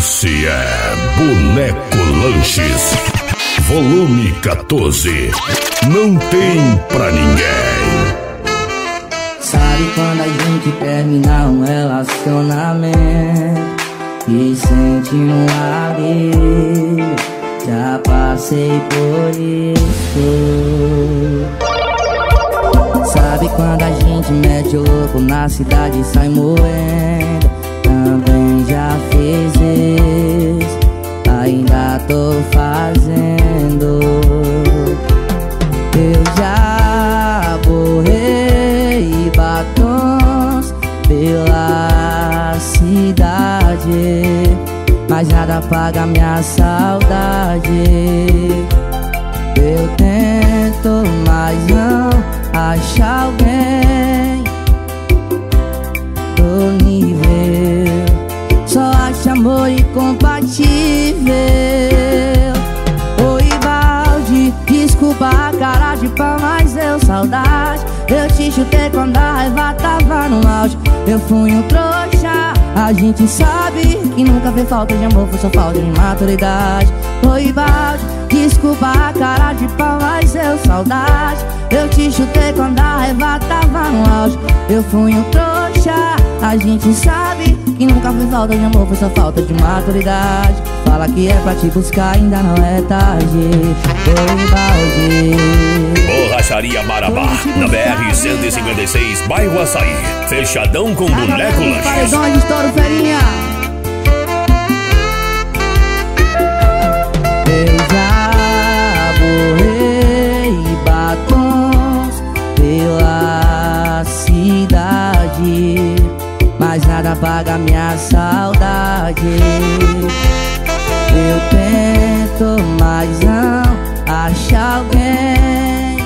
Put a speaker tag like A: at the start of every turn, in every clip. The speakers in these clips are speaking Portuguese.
A: Esse é Boneco Lanches, volume 14. Não tem pra ninguém.
B: Sabe quando a gente termina um relacionamento e sente um alívio? Já passei por isso. Sabe quando a gente mete o louco na cidade e sai moendo? Também já fiz isso, ainda tô fazendo. Eu já borrei batons pela cidade, mas nada apaga minha saudade. Eu tento, mas não acho alguém do nível. Só acho amor incompatível. Oi, balde, desculpa a cara de pau, mas deu saudade. Eu te chutei quando a raiva tava no auge. Eu fui um trouxa. A gente sabe que nunca fez falta de amor, foi só falta de maturidade. Oi, balde, desculpa a cara de pau, mas deu saudade. Eu te chutei quando a raiva tava no auge. Eu fui um trouxa. A gente sabe que nunca foi falta de amor, foi só falta de maturidade. Fala que é pra te buscar, ainda não é tarde. Oi, balde.
A: Borracharia Marabá, na BR-156, bairro Açaí. Fechadão com Boneco Lanches.
B: Paredão de estouro, ferinha. Eu já borrei batons pela cidade, mas nada apaga minha saudade. Eu tento, mas não acho alguém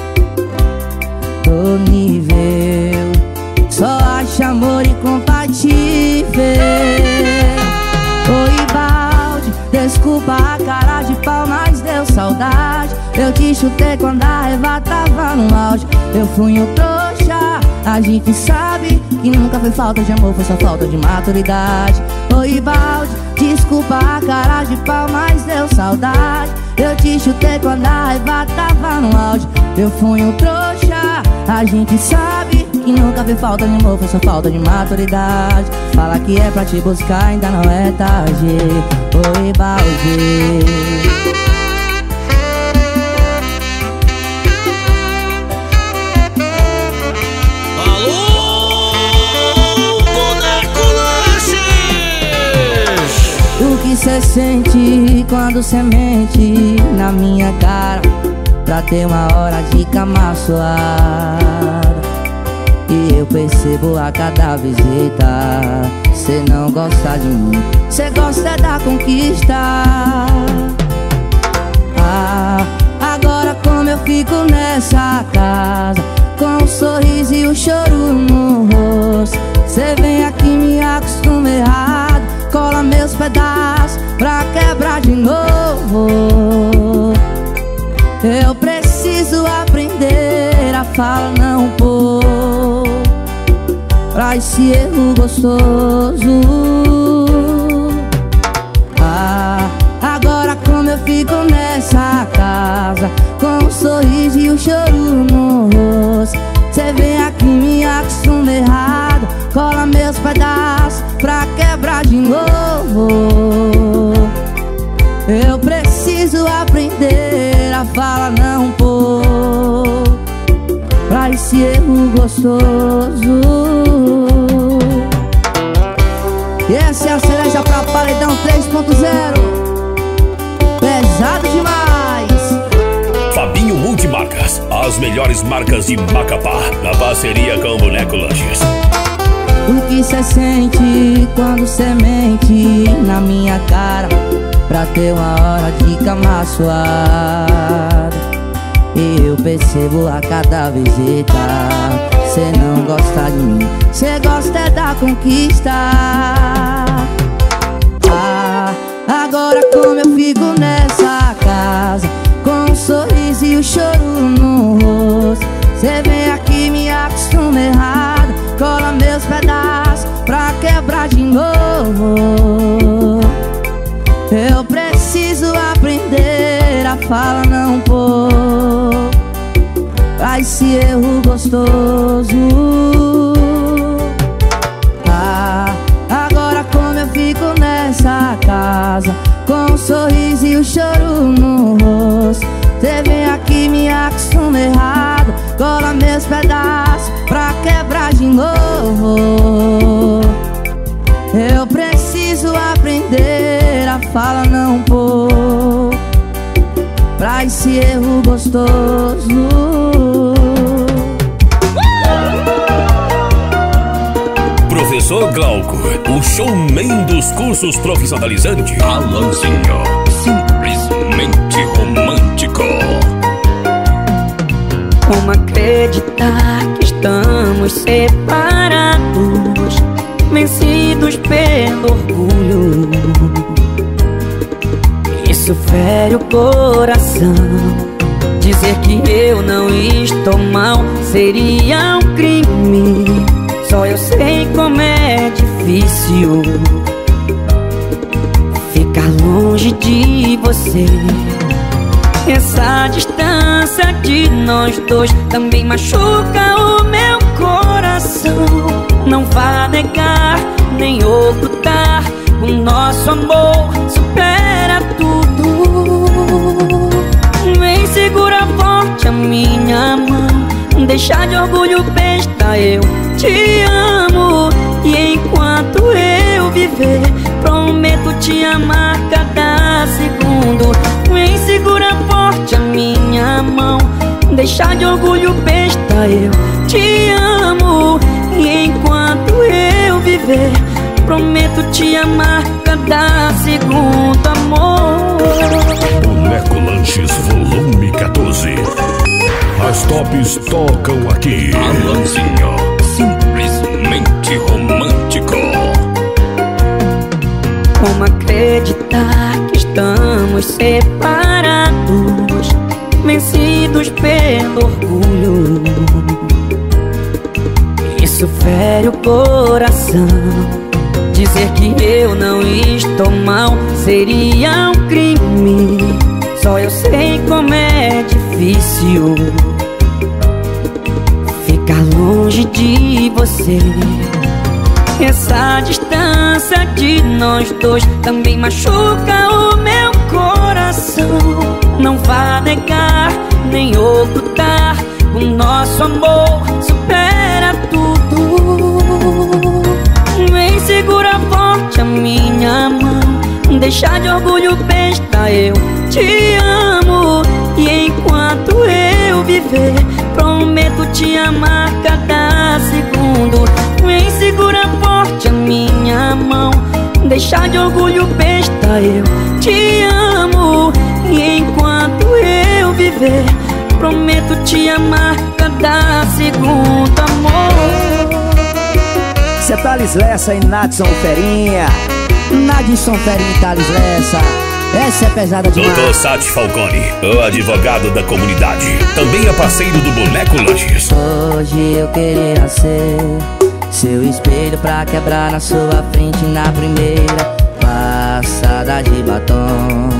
B: do nível. Só acho amor incompatível. Oi, balde, desculpa a cara de pau, mas deu saudade. Eu te chutei quando a raiva tava no auge. Eu fui um trouxa. A gente sabe que nunca foi falta de amor, foi só falta de maturidade. Oi, balde, desculpa a cara de pau, mas deu saudade. Eu te chutei quando a raiva tava no auge. Eu fui um trouxa. A gente sabe que nunca foi falta de amor, foi só falta de maturidade. Fala que é pra te buscar, ainda não é tarde. Oi, balde. O que cê sente quando cê mente na minha cara, pra ter uma hora de cama suada? E eu percebo a cada visita, cê não gosta de mim, cê gosta da conquista. Ah, agora como eu fico nessa casa, com o sorriso e o choro no rosto, cê vem aqui e me acostuma errado, cola meus pedaços pra quebrar de novo. Eu preciso aprender a falar não pôr pra esse erro gostoso. Ah, agora como eu fico nessa casa, com o sorriso e o choro no rosto, cê vem aqui e me acostuma errado, cola meus pedaços pra quebrar de novo. Eu preciso aprender a falar não pôr pra esse erro gostoso. E essa é a cereja pra Paredão 3.0. Pesado demais.
A: Fabinho Multimarcas, as melhores marcas de Macapá, na parceria com Boneco Lanches.
B: O que cê sente quando cê mente na minha cara, pra ter uma hora de cama suada? E eu percebo a cada visita, cê não gosta de mim, cê gosta é da conquista. Ah, agora como eu fico nessa casa, com o sorriso e o choro no rosto, cê vem aqui e me acostuma errado, cola meus pedaços pra quebrar de novo. Eu preciso aprender a falar não pôr pra esse erro gostoso. Agora como eu fico nessa casa, com um sorriso e o choro no rosto. Cê vem aqui, me acostuma errado, cola meus pedaços pra quebrar de novo. Eu preciso aprender a falar não pôr pra esse erro gostoso.
A: Professor Glauco, o showman dos cursos profissionalizantes.
C: Alanzinho, simplesmente romântico.
D: Como acreditar que estamos separados, vencidos pelo orgulho? Isso fere o coração. Dizer que eu não estou mal seria um crime. Só eu sei como é difícil ficar longe de você. Essa distância de nós dois também machuca o meu coração. Não vá negar nem ocultar, o nosso amor supera tudo. Vem, segura forte a minha mão, deixa de orgulho besta, eu te amo. E enquanto eu viver, prometo te amar cada segundo. Vem, segura forte a minha mão, deixa de orgulho besta, eu te amo. E enquanto eu viver, prometo te amar cada segundo, amor.
A: Boneco Lanches Volume 14. As tops tocam aqui.
C: Alanzinho, simplesmente romântico.
D: Como acreditar que estamos separados, vencidos pelo orgulho? Isso fere o coração. Dizer que eu não estou mal seria um crime. Só eu sei como é difícil ficar longe de você. Essa distância de nós dois também machuca o meu coração. Não vá negar nem ocultar, o nosso amor supera tudo. Vem, segura forte a minha mão, deixa de orgulho besta, eu te amo. E enquanto eu viver, prometo te amar cada segundo. Vem, segura forte a minha mão, deixa de orgulho besta, eu te amo. E enquanto eu viver, prometo te amar cada segundo, amor.
E: Cê tá Thales Lessa e Nadson Ferinha.
B: Nadson Ferinha e Thales Lessa, essa é pesada demais.
A: Doutor Sati Falcone, o advogado da comunidade, também é parceiro do Boneco Lanches.
B: Hoje eu queria ser seu espelho pra quebrar na sua frente na primeira passada de batom.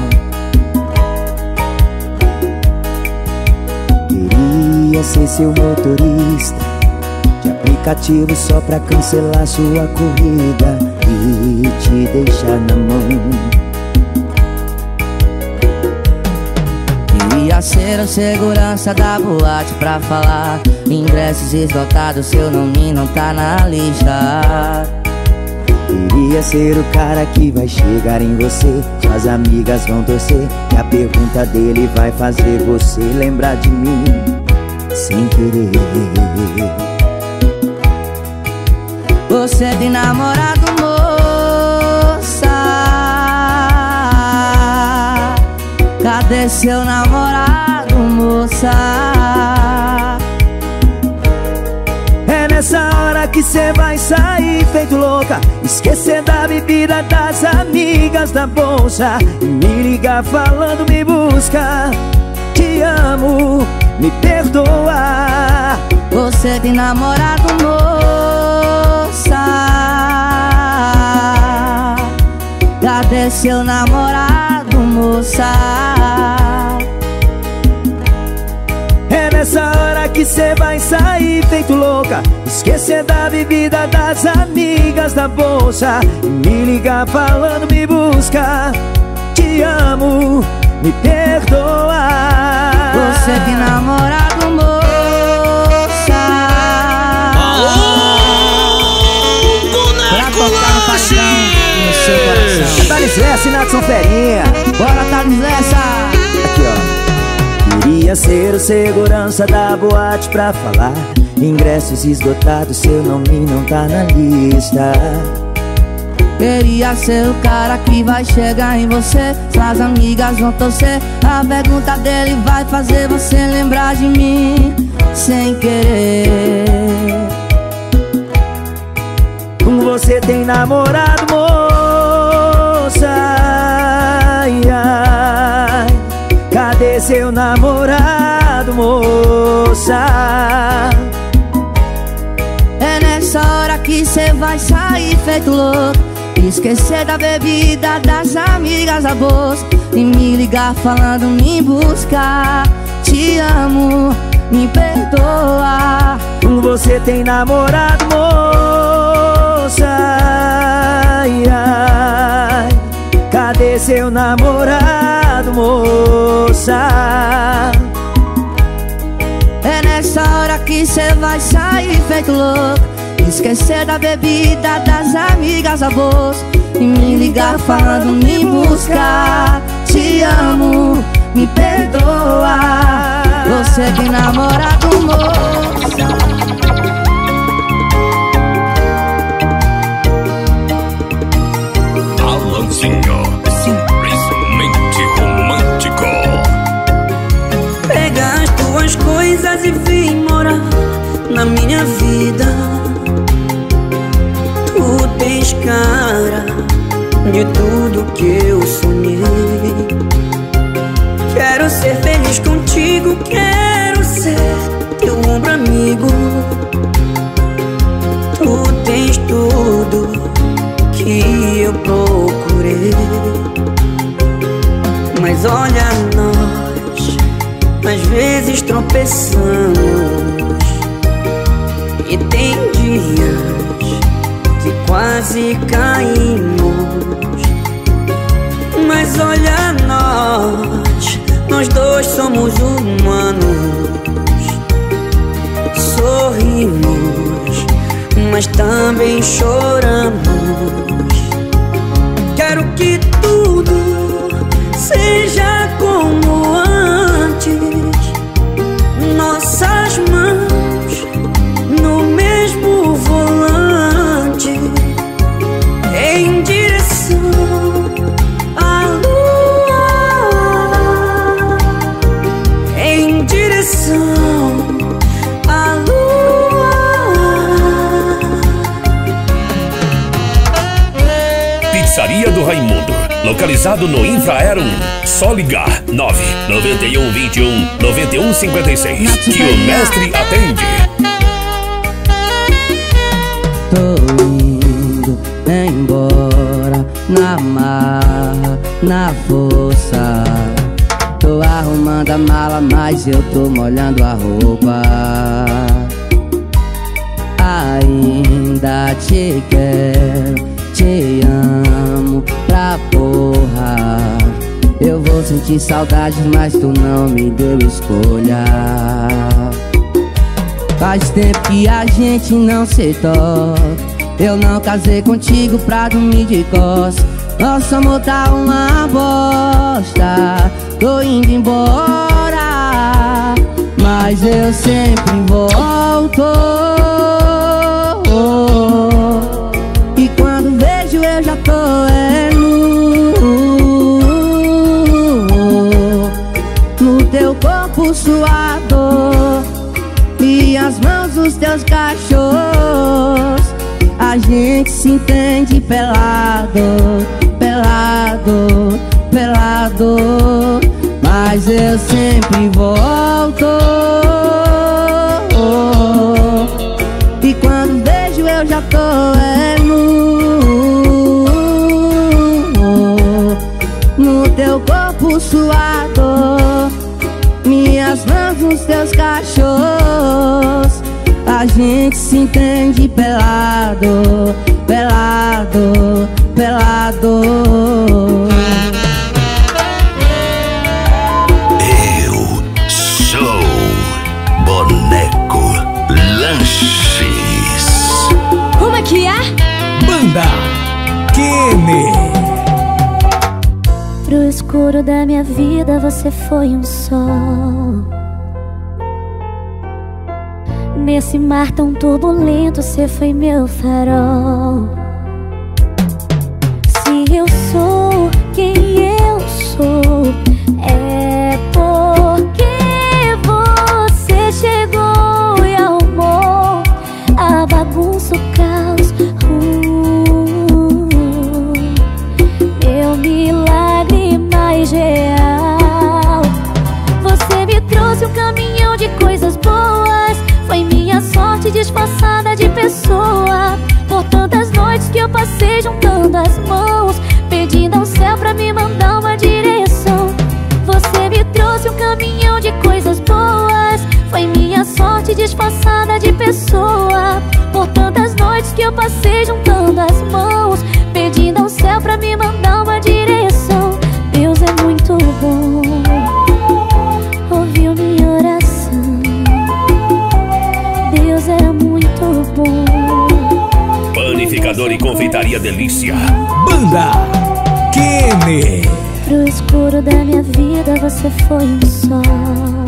E: Queria ser seu motorista de aplicativo só pra cancelar sua corrida e te deixar na mão.
B: Queria ser o segurança da boate pra falar ingressos esgotados, seu nome não tá na lista.
E: Queria ser o cara que vai chegar em você, suas amigas vão torcer e a pergunta dele vai fazer você lembrar de mim sem querer.
B: Você tem namorado, moça? Cadê seu namorado, moça?
E: É nessa hora que cê vai sair feito louca, esquecer da bebida, das amigas, da bolsa, e me ligar falando me busca. Te amo, me perdoa.
B: Você tem namorado, moça? Cadê seu namorado?
E: esquecer da bebida, das amigas, da bolsa e me ligar falando me busca. Te amo, me perdoa.
B: Você tem namorado, moça, pra tocar no paredão no seu coração.
E: Thales Lessa e Natson Ferinha.
B: Bora, Thales Lessa.
E: Aqui, ó. Queria ser o segurança da boate pra falar ingressos esgotados, seu nome não tá na lista.
B: Queria ser o cara que vai chegar em você, suas amigas vão torcer, a pergunta dele vai fazer você lembrar de mim sem querer.
E: Você tem namorado, moça, ai, ai. Cadê seu namorado, moça?
B: É nessa hora que cê vai sair feito louco, esquecer da bebida, das amigas, da bolsa e me ligar falando me buscar. Te amo, me perdoa.
E: Você tem namorado, moça, ai, ai. Cadê seu namorado, moça?
B: É nessa hora que cê vai sair feito louco, esquecer da bebida, das amigas, da bolsa e me ligar falando me buscar. Te amo, me perdoa. Você tem namorado, moça.
C: Alanzinho, simplesmente romântico.
D: Pega as tuas coisas e vem morar na minha vida. Tu tens cara de tudo que eu sonhei. Quero ser feliz contigo, quero ser teu ombro amigo. Tu tens tudo que eu procurei. Mas olha nós, às vezes tropeçamos e tem dias que quase caímos. Mas olha nós dois somos humanos. Sorrimos, mas também choramos. Quero que tudo seja como antes, nossas mãos no mesmo volante, em direção à lua, em direção à lua.
A: Pizzaria do Raimundo, localizado no Infraero 1. Só ligar 991 21 91 56 que o mestre atende.
B: Tô indo embora na marra, na força. Tô arrumando a mala, mas eu tô molhando a roupa. Ainda te quero, te amo pra porra. Eu vou sentir saudades, mas tu não me deu escolha. Faz tempo que a gente não se toca. Eu não casei contigo pra dormir de costas. Nosso amor tá uma bosta. Tô indo embora, mas eu sempre volto. E quando vejo eu já tô no teu corpo suado, minhas mãos os teus cachorros. A gente se entende pelado, pelado, pelado, mas eu sempre volto. E quando vejo eu já tô no teu corpo suado, minhas mãos nos teus cachorros. a gente se entende pelado, pelado, pelado.
C: Eu sou Boneco Lanches.
F: Como é que é?
G: Banda Kenny.
F: Pro escuro da minha vida você foi um sol. Nesse mar tão turbulento você foi meu farol. Se eu sou quem eu sou, é porque você chegou e arrumou a bagunça, o caos. Meu milagre mais real. Você me trouxe um caminhão de coisas boas. Foi minha sorte disfarçada de pessoa. Por tantas noites que eu passei juntando as mãos, pedindo ao céu pra me mandar uma direção. Você me trouxe um caminhão de coisas boas. Foi minha sorte disfarçada de pessoa. Por tantas noites que eu passei juntando as mãos, pedindo ao céu pra me mandar uma direção. Deus é muito bom, ouviu minha oração. Deus é muito bom.
A: Panificador e confeitaria Delícia.
G: Banda Kenny.
F: Pro escuro da minha vida você foi um sol.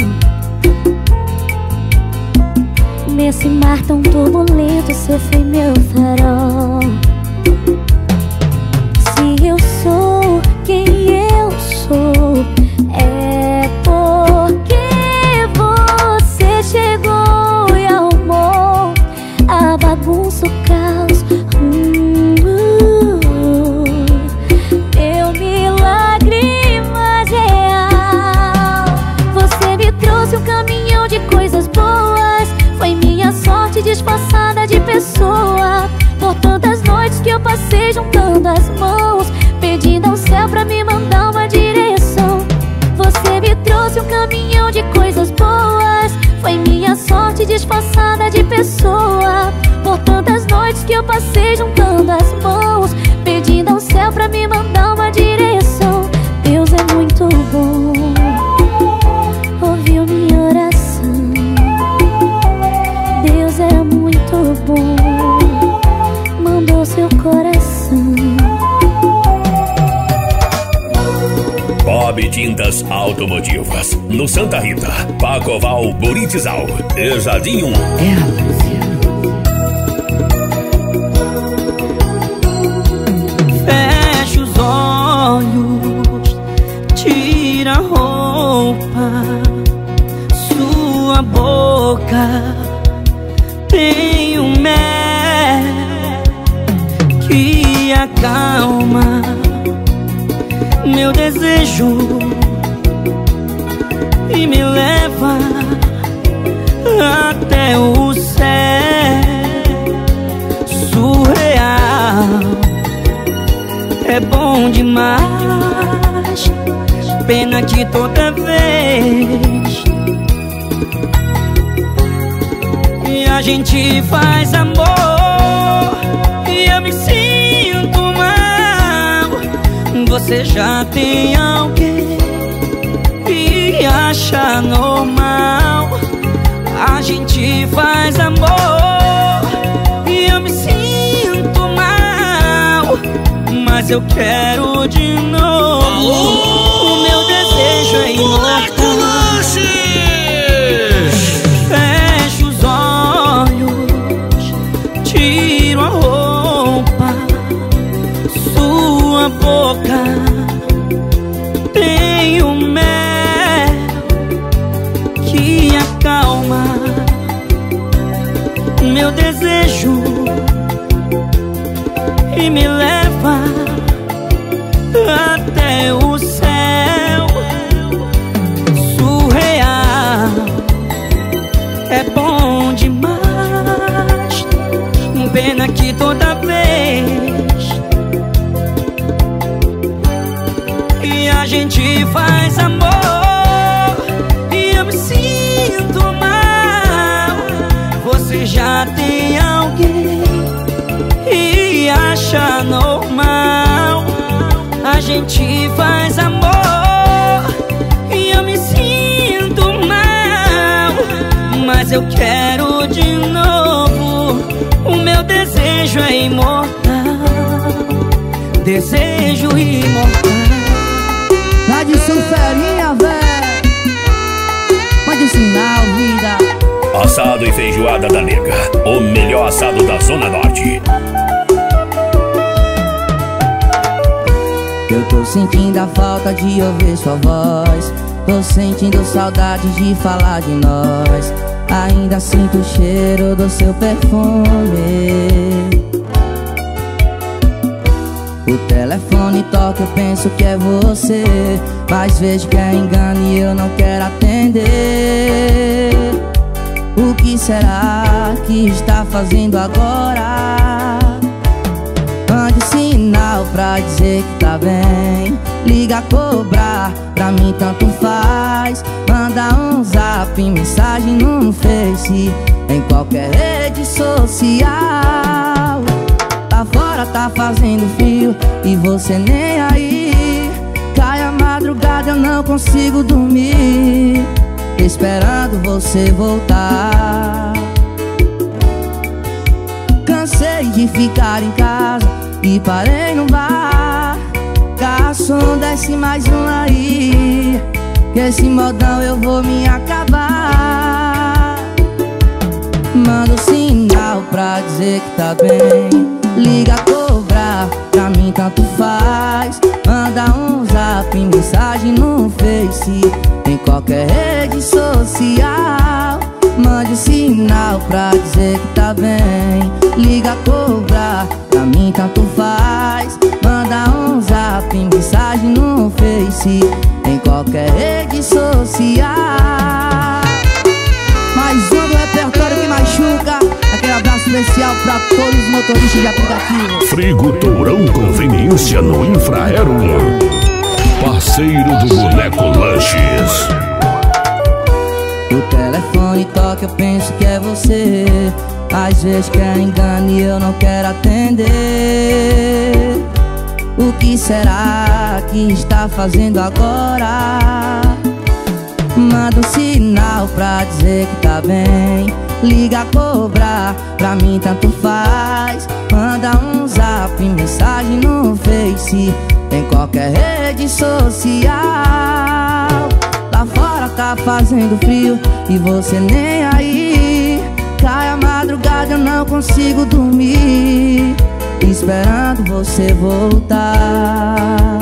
F: Nesse mar tão turbulento você foi meu farol. Se eu sou quem eu sou, é porque você chegou e arrumou a bagunça, o caos. Meu milagre mais real. Você me trouxe um caminhão de coisas boas. Foi minha sorte disfarçada de pessoa. Por tantas noites que eu passei juntando as mãos, pedindo ao céu pra me mandar uma direção. Você me trouxe um caminhão de coisas boas. Foi minha sorte disfarçada de pessoa. Por tantas noites que eu passei juntando as mãos, pedindo ao céu pra me mandar uma direção. Deus é muito bom, ouviu minha oração. Deus é muito bom, mandou seu coração.
A: Bob Tintas Automotivas. No Santa Rita, Pacoval, Buritizal e Jardim 1.
D: Fecha os olhos, tira a roupa. Sua boca tem um mel que acalma meu desejo e me leva até o céu. Surreal, é bom demais. Pena que toda vez e a gente faz amor e eu me sinto mal. Você já tem alguém e acha normal. A gente faz amor e eu me sinto mal, mas eu quero de novo. O meu desejo é imortal. Fecho os olhos, tiro a roupa. Sua boca tem um mel que acalma meu desejo e me leva até o céu. Surreal, é bom demais. Pena que toda vez e a gente faz amor e eu me sinto mal. Você já acha normal. A gente faz amor e eu me sinto mal, mas eu quero de novo. O meu desejo é imortal, desejo imortal.
B: Lá de Sulferinha, véi, pode ensinar, vida.
A: Assado e feijoada da Nega, o melhor assado da Zona Norte.
B: Eu tô sentindo a falta de ouvir sua voz, tô sentindo saudade de falar de nós. Ainda sinto o cheiro do seu perfume. O telefone toca, eu penso que é você, mas vejo que é engano e eu não quero atender. O que será que está fazendo agora? Mande sinal pra dizer que tá bem. Liga, cobrar, pra mim tanto faz. Manda um zap, mensagem no Face, em qualquer rede social. Lá fora tá fazendo frio e você nem aí. Cai a madrugada, eu não consigo dormir, esperando você voltar. Cansei de ficar em casa e parei no bar. Garçom, desce mais um aí, que esse modão eu vou me acabar. Manda um sinal pra dizer que tá bem. Liga, cobrar, pra mim tanto faz. Manda um zap, mensagem no Face, em qualquer rede social. Mande um sinal pra dizer que tá bem. Liga, cobrar, pra mim tanto faz. Manda um zap, mensagem no Face, em qualquer rede social. Mais um do repertório que machuca. Aquele abraço especial pra todos os motoristas de aplicativo.
A: Frigo Tourão Conveniência no Infraero 1, parceiro do Boneco Lanches.
B: O telefone toca, eu penso que é você, às vezes que é engano e eu não quero atender. O que será que está fazendo agora? Manda um sinal pra dizer que tá bem. Liga, cobrar, pra mim tanto faz. Manda um zap, mensagem no Face, em qualquer rede social. Lá fora tá fazendo frio e você nem aí. Cai a madrugada, eu não consigo dormir, esperando você voltar.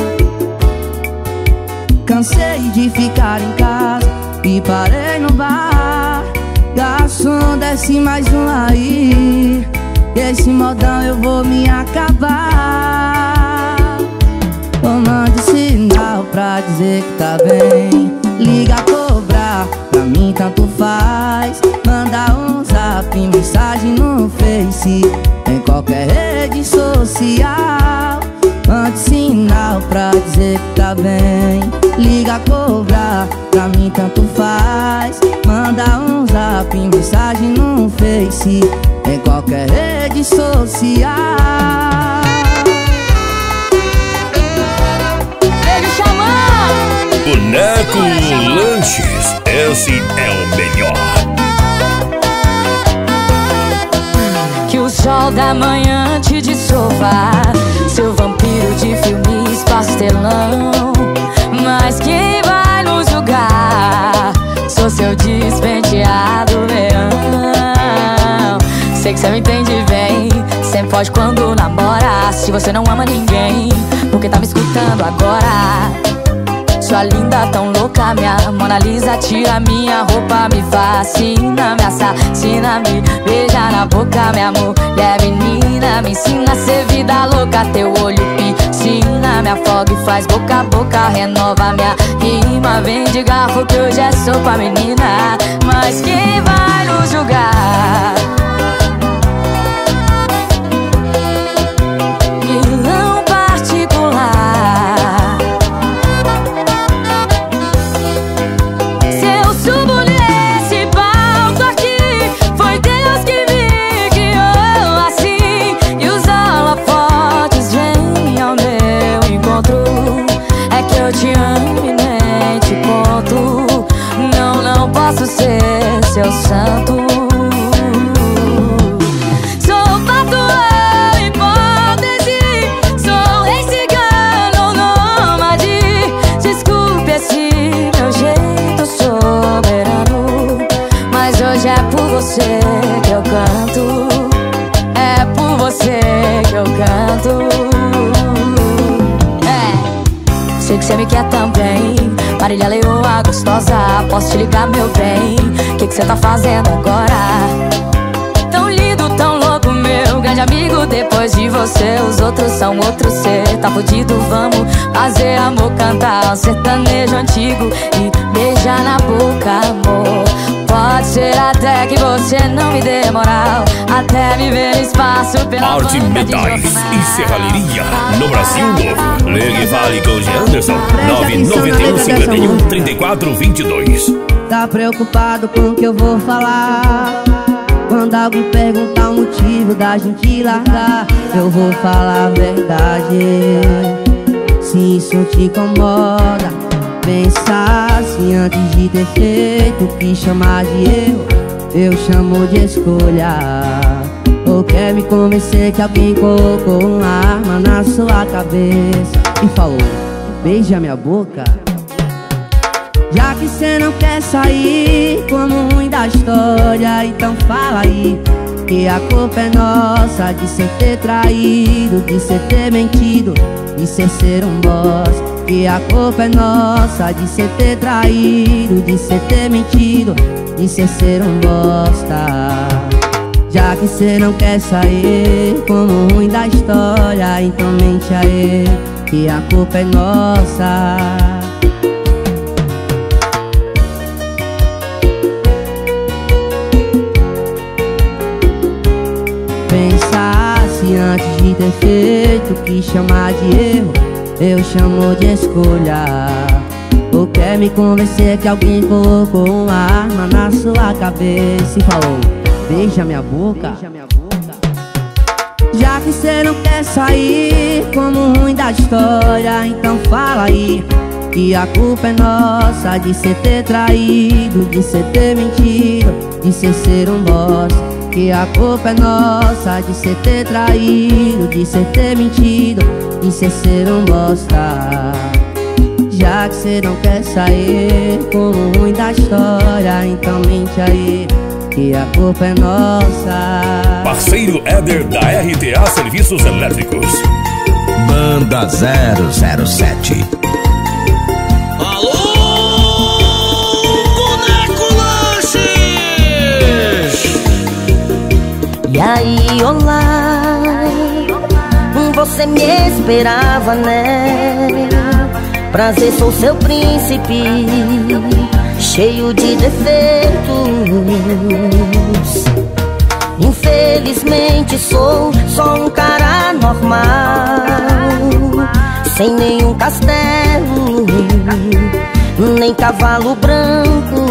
B: Cansei de ficar em casa e parei no bar. Garçom, desce mais um aí, esse modão eu vou me acabar. Mande sinal pra dizer que tá bem. Liga, cobrar, pra mim tanto faz. Manda um zap, mensagem no Face, em qualquer rede social. Mande sinal pra dizer que tá bem. Liga, cobrar, pra mim tanto faz. Manda um zap, mensagem no Face, em qualquer rede social.
F: Ele chamou!
A: Boneco Lanches, esse é o melhor.
F: Que o sol da manhã te dissolva, seu vampiro de filmes pastelão. Mas quem vai nos julgar? Sou seu despenteado leão. Sei que cê me entende bem, sempre foge quando namora. Se você não ama ninguém, por que tá me escutando agora? Sua linda tão louca, minha Mona Lisa, tira minha roupa, me fascina, me assassina, me beija na boca, minha mulher menina. Me ensina a ser vida louca, teu olho piscina, me afoga e faz boca a boca, renova minha rima. Vem de garfo que hoje é sopa, menina. Mas quem vai nos julgar? Vilão particular. Se eu subo nesse palco aqui, foi Deus que me guiou assim. E os holofotes cê me quer também. Marília Leoa gostosa, posso te ligar, meu bem? Que cê tá fazendo agora? Tão lindo, tão louco, meu grande amigo. Depois de você, os outros são outros. Cê tá fudido, vamos fazer amor, cantar um sertanejo antigo e beijar na boca, amor. Pode ser até que você não me dê moral, até me ver no espaço pela
A: Arte Metais e Serralheria no Brasil Novo. Ligue e fale com o G. Anderson 991 51 34 22.
B: Tá preocupado com o que eu vou falar? Quando alguém perguntar o motivo da gente largar, eu vou falar a verdade. Se isso te incomoda, pensa assim antes de ter feito o que chamar de eu chamo de escolha. Ou quer me convencer que alguém colocou uma arma na sua cabeça e falou, beija minha boca? Já que cê não quer sair como ruim da história, então fala aí que a culpa é nossa de cê ter traído, de cê ter mentido, de cê ser um boss. Que a culpa é nossa de cê ter traído, de cê ter mentido, de cê ser um bosta. Já que cê não quer sair como ruim da história, então mente aí que a culpa é nossa. Pensasse antes de ter feito o que chamar de erro, eu chamo de escolha. Ou quer me convencer que alguém colocou uma arma na sua cabeça e falou, beija minha boca? Já que cê não quer sair como ruim da história, então fala aí que a culpa é nossa de cê ter traído, de cê ter mentido, de cê ser um bosta. Que a culpa é nossa de cê ter traído, de cê ter mentido, de cê ser um bosta. Já que cê não quer sair como ruim da história, então mente aí que a culpa é nossa.
A: Parceiro Éder da RTA Serviços Elétricos.
C: Banda 007.
H: E aí, olá, você me esperava, né? Prazer, sou seu príncipe, cheio de defeitos. Infelizmente sou só um cara normal, sem nenhum castelo, nem cavalo branco.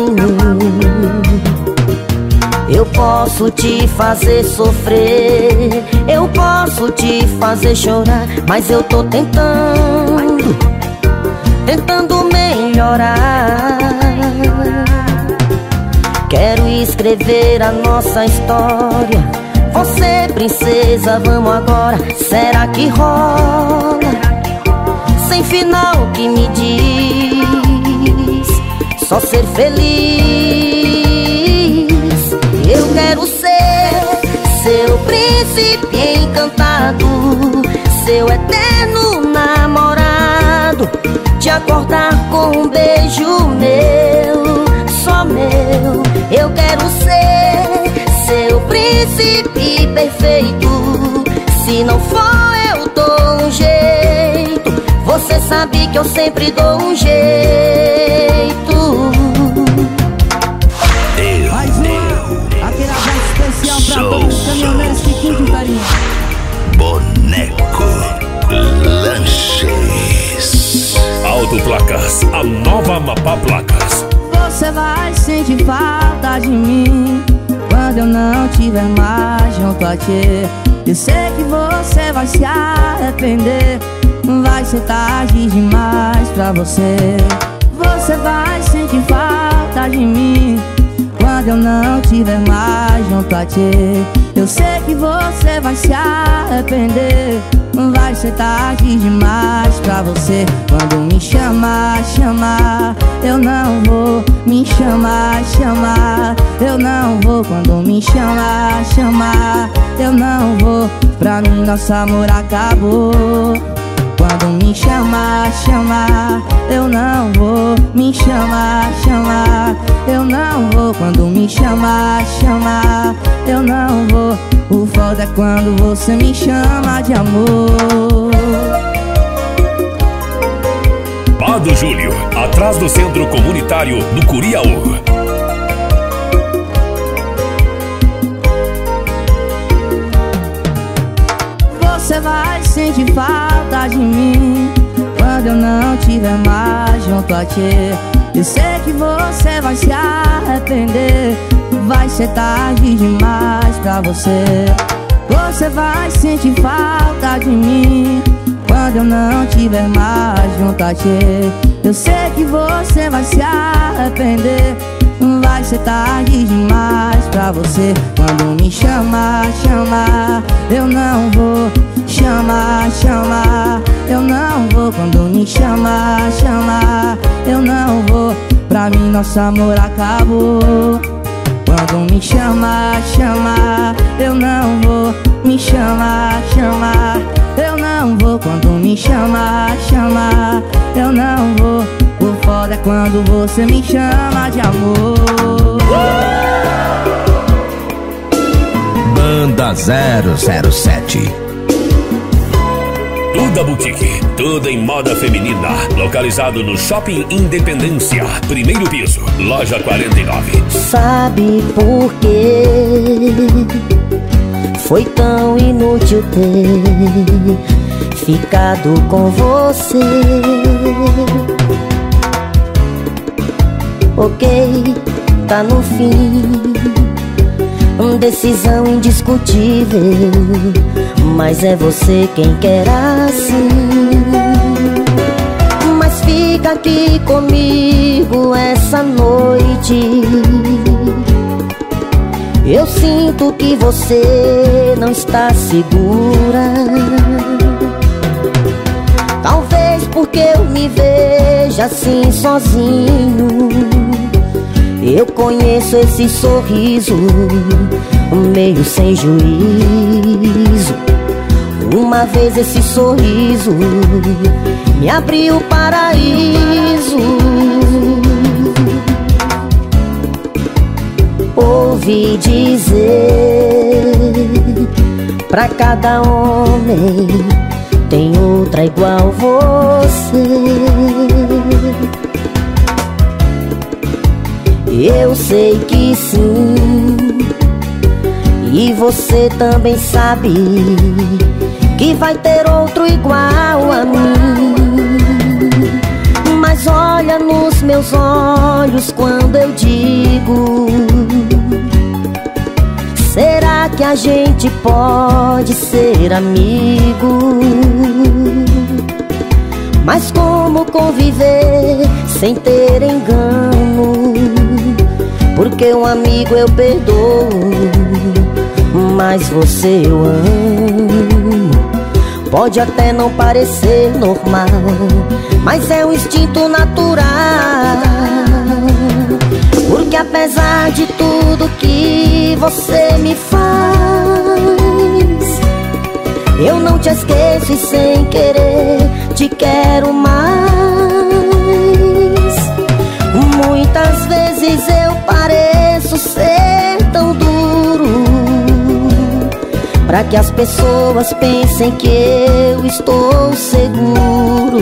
H: Eu posso te fazer sofrer, eu posso te fazer chorar, mas eu tô tentando melhorar. Quero escrever a nossa história. Você, princesa, vamos agora. Será que rola? Sem final que me diz, só ser feliz. Eu quero ser seu príncipe encantado, seu eterno namorado, te acordar com um beijo meu, só meu. Eu quero ser seu príncipe perfeito. Se não for, eu dou um jeito. Você sabe que eu sempre dou um jeito.
B: Aquele abraço especial pra todos os caminhoneiros que curtem o carinho.
C: Boneco Lanches.
A: Autoplacas, a nova Amapá Placas.
B: Você vai sentir falta de mim quando eu não tiver mais junto a ti. Eu sei que você vai se arrepender, vai ser tarde demais pra você. Você vai sentir falta de mim quando eu não tiver mais junto a ti. Eu sei que você vai se arrepender, vai ser tarde demais pra você. Quando me chamar, eu não vou. Me chamar, eu não vou. Quando me chamar, eu não vou. Pra mim nosso amor acabou. Quando me chamar, chamar, eu não vou. Me chamar, chamar, eu não vou. Quando me chamar, chamar, eu não vou. O foda é quando você me chama de amor.
A: Pado Júlio, atrás do Centro Comunitário do Curiaú.
B: Você vai sentir falta de mim quando eu não tiver mais junto a ti. Eu sei que você vai se arrepender. Vai ser tarde demais pra você. Você vai sentir falta de mim quando eu não tiver mais junto a ti. Eu sei que você vai se arrepender. Vai ser tarde demais pra você. Quando me chamar, chamar, eu não vou. Chamar, chamar, eu não vou. Quando me chamar, chamar, eu não vou. Pra mim nosso amor acabou. Quando me chamar, chamar, eu não vou. Me chamar, chamar, eu não vou. Quando me chamar, chamar, eu não vou. O foda é quando você me chama de amor.
C: Banda 007.
A: Duda Boutique, tudo em moda feminina. Localizado no Shopping Independência, primeiro piso, loja 49.
H: Sabe por quê? Foi tão inútil ter ficado com você. Ok, tá no fim, decisão indiscutível, mas é você quem quer assim. Mas fica aqui comigo essa noite. Eu sinto que você não está segura. Talvez porque eu me vejo assim sozinho. Eu conheço esse sorriso meio sem juízo. Uma vez esse sorriso me abriu o paraíso. Ouvi dizer, pra cada homem tem outra igual você. Eu sei que sim, e você também sabe que vai ter outro igual a mim. Mas olha nos meus olhos quando eu digo: será que a gente pode ser amigo? Mas como conviver sem ter engano? Porque um amigo eu perdoo, mas você eu amo. Pode até não parecer normal, mas é um instinto natural. Porque apesar de tudo que você me faz, eu não te esqueço e sem querer te quero mais. Muitas vezes eu pareço ser tão duro, pra que as pessoas pensem que eu estou seguro.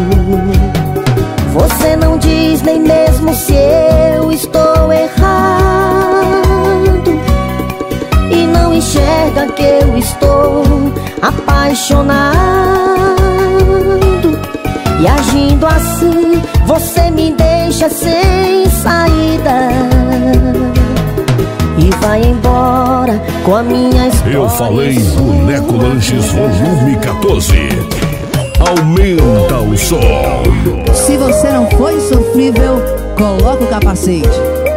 H: Você não diz nem mesmo se eu estou errado, e não enxerga que eu estou apaixonado. E agindo assim, você me deixa sem saída e vai embora com a minha história.
A: Eu falei Boneco Lanches volume 14. Aumenta o som.
B: Se você não foi sofrível, coloca o capacete.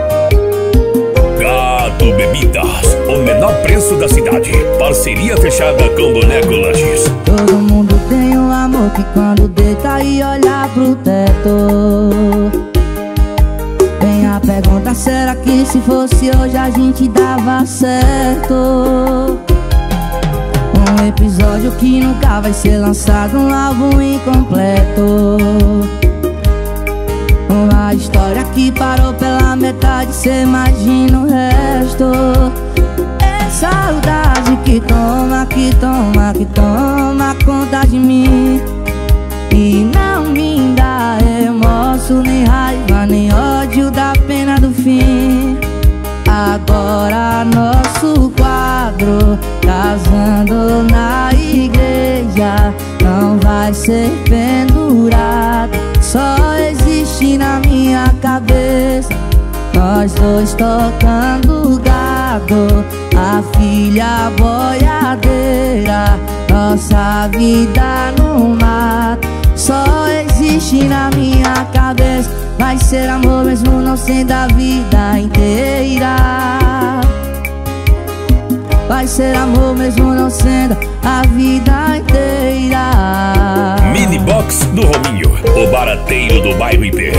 A: Gato Bebidas, o menor preço da cidade. Parceria fechada com Boneco Lanches.
B: Todo mundo tem um amor que quando deita e olha pro teto. Vem a pergunta, será que se fosse hoje a gente dava certo? Um um episódio que nunca vai ser lançado, um álbum incompleto. Uma história que parou pela metade, cê imagina o resto. É saudade que toma, que toma, que toma conta de mim. E não me dá remorso, nem raiva, nem ódio da pena do fim. Agora nosso quadro, casando na igreja, não vai ser pendurado, só existe na minha cabeça. Nós dois tocando gado, a filha boiadeira, nossa vida no mato, só existe na minha cabeça. Vai ser amor mesmo não sendo a vida inteira. Vai ser amor mesmo não sendo a vida inteira.
A: Mini Box do Rominho, o barateiro do bairro IP.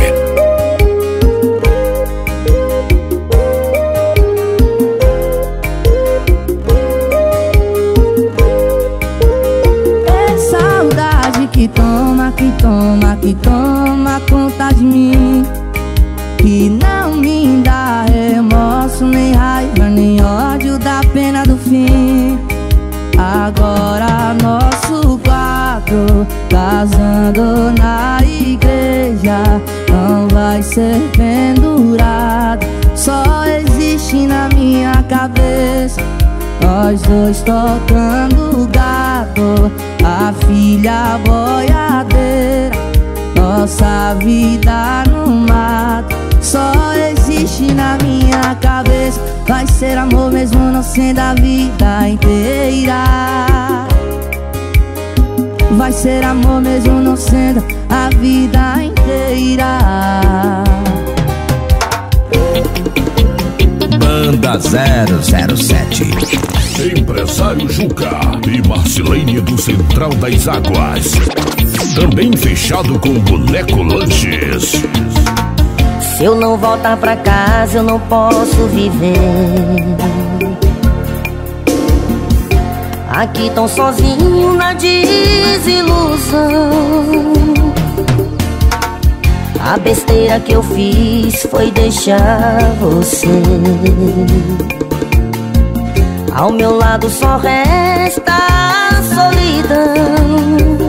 B: Que toma, que toma, que toma conta de mim. Que não me dá remorso, nem raiva, nem ódio da pena do fim. Agora nosso quadro, casando na igreja, não vai ser pendurado, só existe na minha cabeça. Nós dois tocando gado, a filha boiadeira, nossa vida no mato, só existe na minha cabeça. Vai ser amor mesmo não sendo a vida inteira. Vai ser amor mesmo não sendo a vida inteira.
C: Banda 007.
A: Empresário Juca e Marcelene do Central das Águas. Também fechado com Boneco Lanches.
H: Se eu não voltar pra casa, eu não posso viver. Aqui tão sozinho na desilusão. A besteira que eu fiz foi deixar você. Ao meu lado só resta a solidão.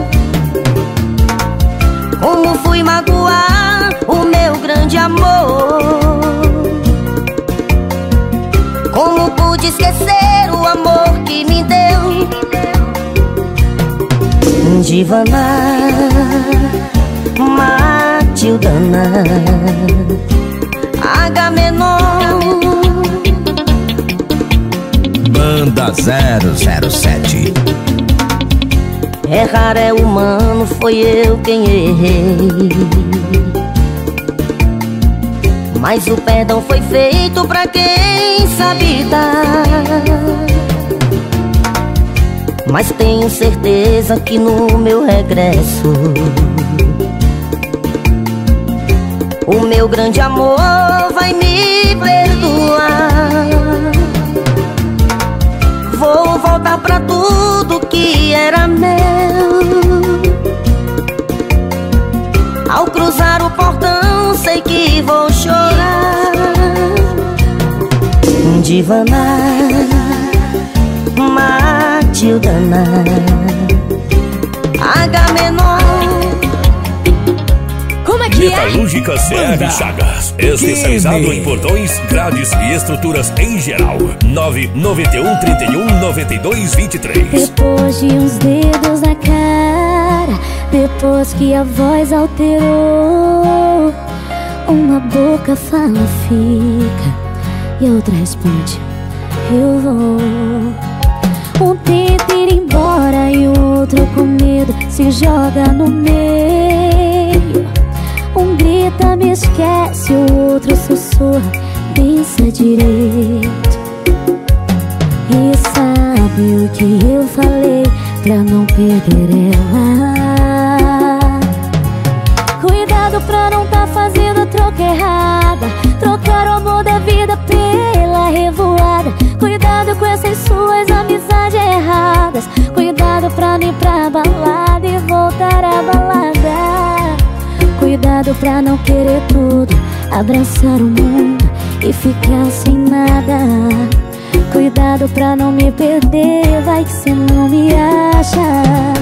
H: Como fui magoar o meu grande amor? Como pude esquecer o amor que me deu? Divana, Matildana, Agamenon.
C: Banda 007.
H: Errar é humano, foi eu quem errei. Mas o perdão foi feito pra quem sabe dar. Mas tenho certeza que no meu regresso o meu grande amor vai me perdoar. Vou voltar pra tudo que era meu. Ao cruzar o portão sei que vou chorar. Divana, Matildana, Agamenon.
F: Como é que é?
A: Metalúrgica Serve Chagas, especializado em portões, grades e estruturas em geral. 991 31 92 23.
F: Depois de uns dedos na cara, depois que a voz alterou, uma boca fala fica e a outra responde eu vou. Um tenta ir embora e o outro com medo se joga no meio. Um grita me esquece, o outro sussurra pensa direito. E sabe o que eu falei pra não perder ela? Cuidado pra não tá fazendo a troca errada, trocar o amor da vida pela revoada. Cuidado com essa suas amizades erradas. Cuidado pra não ir pra balada e voltar à balada. Cuidado pra não querer tudo, abraçar o mundo e ficar sem nada. Cuidado pra não me perder, vai que cê não me acha.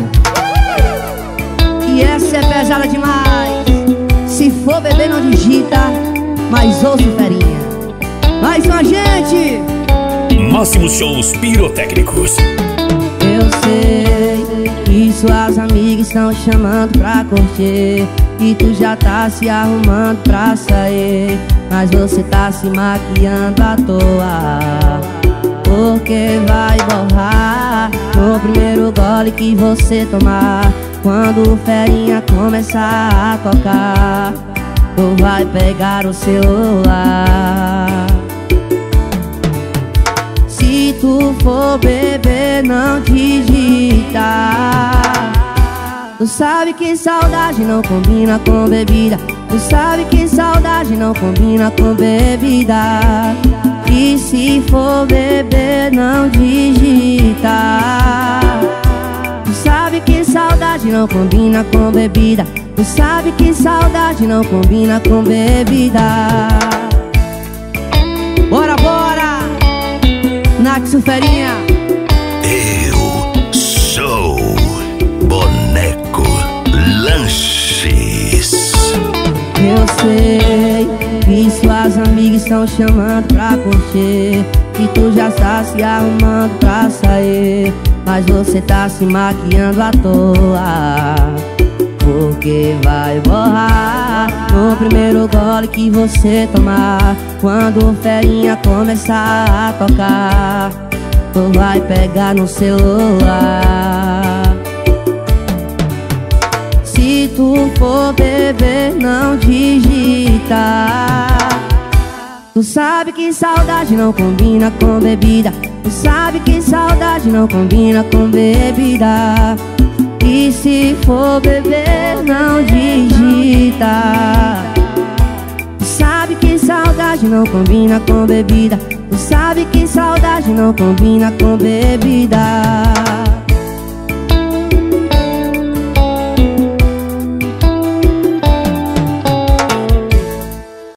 B: E essa é pesada demais. Se for beber não digita, mas ouça ferinha. Mais uma gente.
A: Máximos Shows Pirotécnicos.
B: Eu sei que suas amigas estão chamando pra curtir, e tu já tá se arrumando pra sair, mas você tá se maquiando à toa, porque vai borrar no primeiro gole que você tomar. Quando o ferinha começar a tocar, tu vai pegar o celular. Se tu for beber, não digita. Tu sabe que saudade não combina com bebida. Tu sabe que saudade não combina com bebida. E se for beber, não digita. Tu sabe que saudade não combina com bebida. Tu sabe que saudade não combina com bebida. Bora, bora! Naxo Ferinha.
A: Eu sou Boneco Lanches.
B: Eu sei que suas amigas estão chamando pra curtir, e tu já está se arrumando pra sair, mas você tá se maquiando à toa, porque vai borrar no primeiro gole que você tomar. Quando o ferinha começar a tocar, tu vai pegar no celular. Se tu for beber, não digita. Tu sabe que saudade não combina com bebida. Tu sabe que saudade não combina com bebida. E se for beber, não digita. Tu sabe que saudade não combina com bebida. Tu sabe que saudade não combina com bebida.